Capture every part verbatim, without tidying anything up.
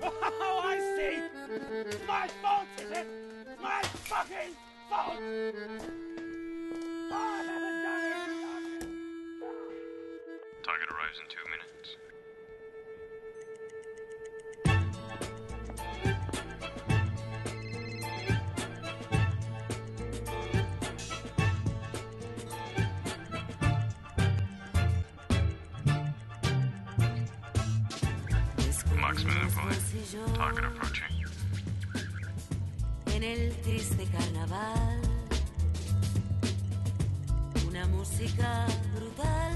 Oh, I see! It's my fault, is it? My fucking fault! Oh, I haven't done it! Target arrives in two minutes. Marksman in play. Target approaching. En el triste carnaval, una música brutal,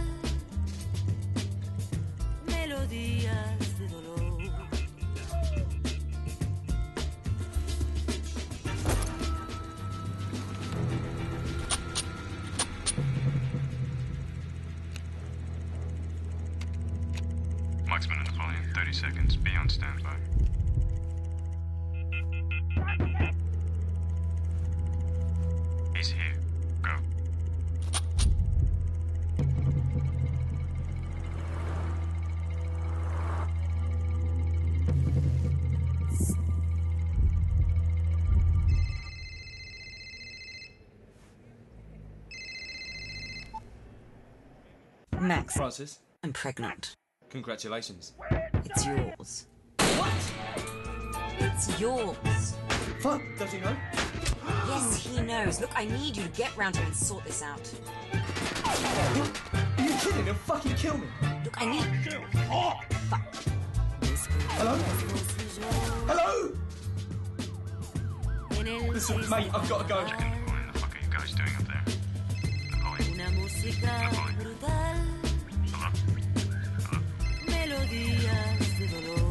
melodías de dolor. Marksman in the plane. thirty seconds. Be on standby. He's here. Go. Max, Francis, I'm pregnant. congratulations. It's yours. What? It's yours. Fuck, does he know? Yes, he knows. Look, I need you to get round here and sort this out. Are you kidding? He'll fucking kill me. Look, I need... Oh! Fuck. Hello? Hello? Listen, mate, I've got to go. Napoleon, the fuck are you guys doing up there? Napoleon. Una música brutal, Hello? Hello? melodías de dolor.